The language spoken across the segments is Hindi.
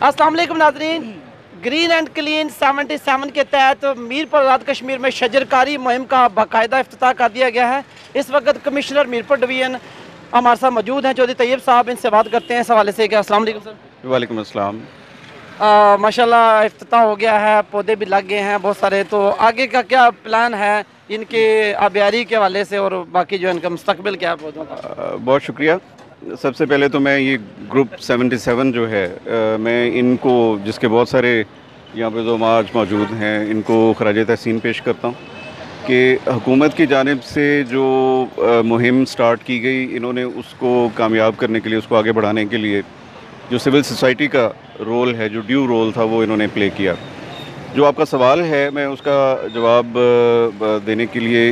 अस्सलाम वालेकुम नाज़रीन, ग्रीन एंड क्लीन 77 के तहत मीरपुर आज़ाद कश्मीर में शजरकारी मुहिम का बाकायदा इफ्तिताह कर दिया गया है। इस वक्त कमिश्नर मीरपुर डिवीज़न हमारे साथ मौजूद हैं, चौधरी तैयब साहब। इनसे बात करते हैं इस हवाले से। अस्सलाम वालेकुम सर। वालेकुम अस्सलाम। माशाल्लाह इफ्तिताह हो गया है, पौधे भी लग गए हैं बहुत सारे। तो आगे का क्या प्लान है इनके आबियारी के हवाले से और बाकी जो इनका मुस्तकबिल क्या है पौधों का? बहुत शुक्रिया। सबसे पहले तो मैं ये ग्रुप 77 जो है मैं इनको, जिसके बहुत सारे यहाँ पे जो आज मौजूद हैं, इनको खराज तहसीन पेश करता हूँ कि हुकूमत की जानिब से जो मुहिम स्टार्ट की गई, इन्होंने उसको कामयाब करने के लिए, उसको आगे बढ़ाने के लिए जो सिविल सोसाइटी का रोल है, जो ड्यू रोल था, वो इन्होंने प्ले किया। जो आपका सवाल है, मैं उसका जवाब देने के लिए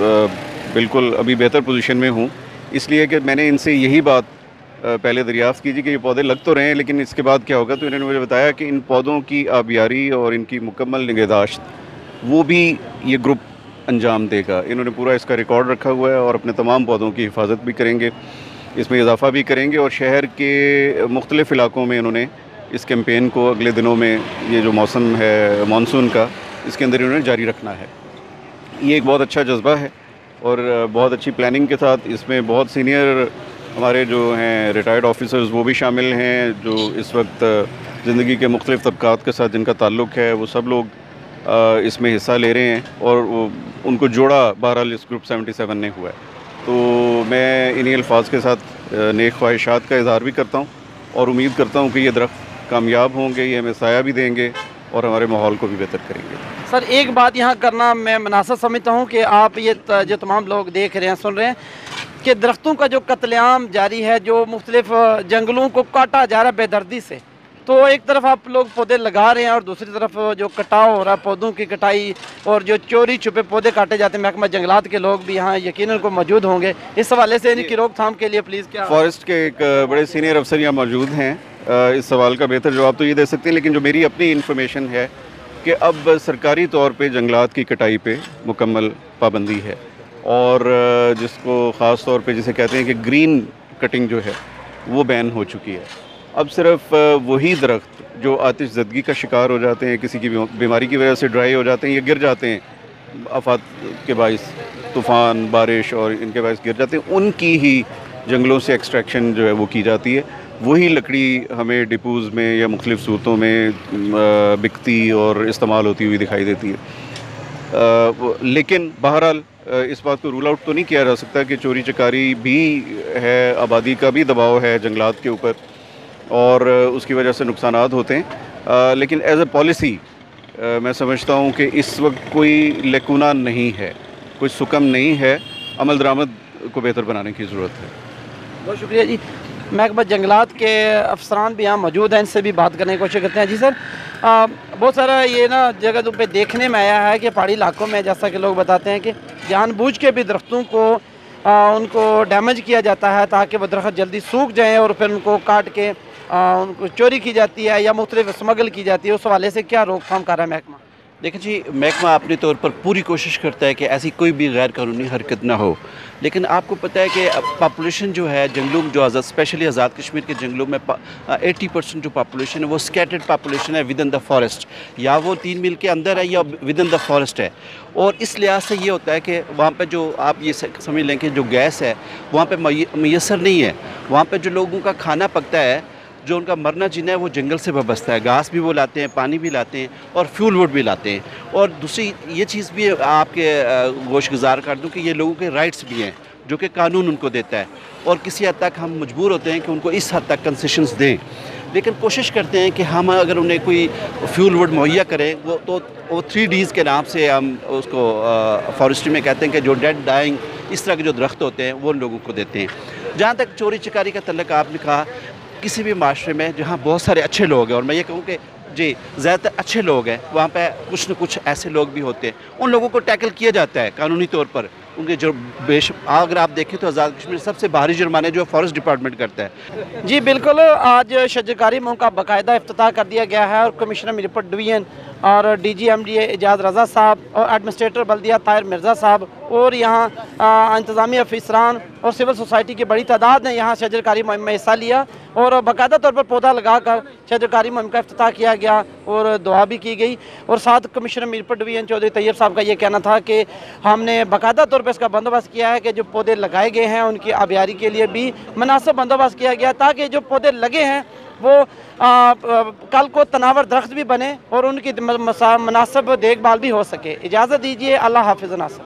बिल्कुल अभी बेहतर पोजीशन में हूँ, इसलिए कि मैंने इनसे यही बात पहले दरियाफ़्त की थी कि ये पौधे लग तो रहे हैं, लेकिन इसके बाद क्या होगा। तो इन्होंने मुझे बताया कि इन पौधों की आबियारी और इनकी मुकम्मल निगहदाश्त वो भी ये ग्रुप अंजाम देगा। इन्होंने पूरा इसका रिकॉर्ड रखा हुआ है और अपने तमाम पौधों की हिफाजत भी करेंगे, इसमें इजाफ़ा भी करेंगे। और शहर के मुख्तलिफ़ इलाकों में इन्होंने इस कैंपेन को अगले दिनों में, ये जो मौसम है मानसून का, इसके अंदर इन्होंने जारी रखना है। ये एक बहुत अच्छा जज्बा है और बहुत अच्छी प्लानिंग के साथ इसमें बहुत सीनियर हमारे जो हैं रिटायर्ड ऑफिसर्स वो भी शामिल हैं, जो इस वक्त ज़िंदगी के मुख्तलिफ़ तबक़ात के साथ जिनका ताल्लुक़ है, वो सब लोग इसमें हिस्सा ले रहे हैं और उनको जोड़ा बहरहाल इस ग्रुप 77 ने हुआ है। तो मैं इन्हीं अल्फाज के साथ नेक ख्वाहिशात का इज़हार भी करता हूँ और उम्मीद करता हूँ कि ये दरख्त कामयाब होंगे, ये हमें साया भी देंगे और हमारे माहौल को भी बेहतर करेंगे। सर एक बात यहाँ करना मैं मुनासिब समझता हूँ कि आप ये जो तमाम लोग देख रहे हैं, सुन रहे हैं कि दरख्तों का जो कत्लेआम जारी है, जो मुख्तलिफ जंगलों को काटा जा रहा है बेदर्दी से, तो एक तरफ आप लोग पौधे लगा रहे हैं और दूसरी तरफ जो कटाव हो रहा है, पौधों की कटाई और जो चोरी छुपे पौधे काटे जाते हैं। महकमा जंगलात के लोग भी यहाँ यकीनन को मौजूद होंगे, इस हवाले से इनकी रोकथाम के लिए प्लीज़ क्या? फॉरेस्ट के एक बड़े सीनियर अफसर यहाँ मौजूद हैं, इस सवाल का बेहतर जवाब तो ये दे सकते हैं, लेकिन जो मेरी अपनी इन्फॉर्मेशन है कि अब सरकारी तौर पे जंगलात की कटाई पे मुकम्मल पाबंदी है और जिसको ख़ास तौर पे जिसे कहते हैं कि ग्रीन कटिंग जो है वो बैन हो चुकी है। अब सिर्फ वही दरख्त जो आतिश ज़दगी का शिकार हो जाते हैं, किसी की बीमारी की वजह से ड्राई हो जाते हैं या गिर जाते हैं, आफात के बाइस, तूफ़ान, बारिश और इनके बाइस गिर जाते हैं, उनकी ही जंगलों से एक्सट्रैक्शन जो है वो की जाती है। वही लकड़ी हमें डिपोज़ में या मुख्तलिफ़ सूरतों में बिकती और इस्तेमाल होती हुई दिखाई देती है। लेकिन बहरहाल इस बात को रूल आउट तो नहीं किया जा सकता कि चोरी चकारी भी है, आबादी का भी दबाव है जंगलात के ऊपर और उसकी वजह से नुकसानात होते हैं। लेकिन एज ए पॉलिसी मैं समझता हूँ कि इस वक्त कोई लेकुना नहीं है, कोई सुकम नहीं है, अमल दरामद को बेहतर बनाने की ज़रूरत है। बहुत शुक्रिया जी। महकमा जंगलात के अफसरान भी यहाँ मौजूद हैं, इनसे भी बात करने की कोशिश करते हैं। जी सर, बहुत सारा ये ना जगह पे देखने में आया है कि पहाड़ी इलाकों में जैसा कि लोग बताते हैं कि जानबूझ के भी दरख्तों को उनको डैमेज किया जाता है ताकि वो दरख्त जल्दी सूख जाएँ और फिर उनको काट के उनको चोरी की जाती है या मुख्तलिफ स्मगल की जाती है। उस हवाले से क्या रोकथाम कर रहा है महकमा? देखिए जी, महकमा अपने तौर पर पूरी कोशिश करता है कि ऐसी कोई भी गैर कानूनी हरकत ना हो, लेकिन आपको पता है कि पॉपुलेशन जो है जंगलों में, जो आज़ाद स्पेशली आज़ाद कश्मीर के जंगलों में 80% जो पॉपुलेशन है वो स्कैटर्ड पॉपुलेशन है विद इन द फॉरेस्ट, या वो 3 मील के अंदर है या विद इन द फॉरेस्ट है। और इस लिहाज से ये होता है कि वहाँ पे जो आप ये समझ लें कि जो गैस है वहाँ पे मैसर नहीं है। वहाँ पे जो लोगों का खाना पकता है, जो उनका मरना जीना है, वो जंगल से वाबस्ता है। घास भी वो लाते हैं, पानी भी लाते हैं और फ्यूल वुड भी लाते हैं। और दूसरी ये चीज़ भी आपके गोशगुजार कर दूं कि ये लोगों के राइट्स भी हैं जो कि कानून उनको देता है और किसी हद तक हम मजबूर होते हैं कि उनको इस हद तक कंसेशंस दें, लेकिन कोशिश करते हैं कि हम अगर उन्हें कोई फ्यूल वुड मुहैया करें, वो 3Ds के नाम से हम उसको फॉरेस्ट्री में कहते हैं कि जो डेड डाइंग इस तरह के जो दरख्त होते हैं वो लोगों को देते हैं। जहाँ तक चोरी चकारी का तल्लुक आपने कहा, किसी भी माशरे में जहाँ बहुत सारे अच्छे लोग हैं, और मैं ये कहूँ कि जी ज़्यादातर अच्छे लोग हैं, वहाँ पे कुछ न कुछ ऐसे लोग भी होते हैं, उन लोगों को टैकल किया जाता है कानूनी तौर पर। उनके जो अगर आप देखें तो आज़ाद कश्मीर सबसे भारी जुर्माने जो फॉरेस्ट डिपार्टमेंट करता है। जी बिल्कुल, आज शजरकारी मुहिम का बाकायदा इफ्तिताह कर दिया गया है और कमिश्नर मीरपुर डिवीज़न और DG एजाज रज़ा साहब और एडमिनिस्ट्रेटर बल्दिया ताहिर मिर्ज़ा साहब और यहाँ इंतज़ामी अफसरान और सिविल सोसाइटी की बड़ी तादाद ने यहाँ शजरकारी मुहिम में हिस्सा लिया और बाकायदा तौर पर पौधा लगाकर शजरकारी मुहिम का इफ्तिताह किया गया और दुआ भी की गई। और साथ कमिश्नर मीरपुर डिवीज़न चौधरी तैयब साहब का ये कहना था कि हमने बाकायदा तौर पर इसका बंदोबस्त किया है कि जो पौधे लगाए गए हैं उनकी आबियारी के लिए भी मुनासिब बंदोबस्त किया गया ताकि जो पौधे लगे हैं वो कल को तनावर दरख्त भी बने और उनकी मुनासिब देखभाल भी हो सके। इजाज़त दीजिए, अल्लाह हाफिज़ नासिर।